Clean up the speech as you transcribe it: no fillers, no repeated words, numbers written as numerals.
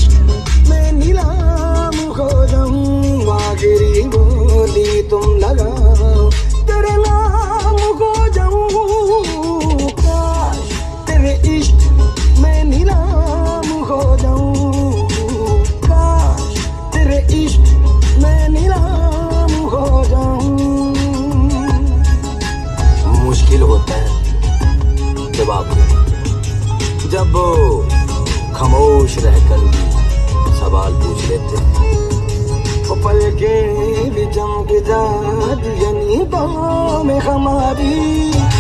इश्क में नीलाम हो जाऊं, आखिरी बोली तुम लगाओ, तेरे नाम हो जाऊं। काश तेरे इश्क में नीलाम हो जाऊं, काश तेरे इश्क में नीलाम हो जाऊं। मुश्किल होता है जवाब देना, जब वो खामोश रहकर भी सवाल पूछ लेते हैं। वो पलकें भी चमक जाती हैं नींदों में हमारी।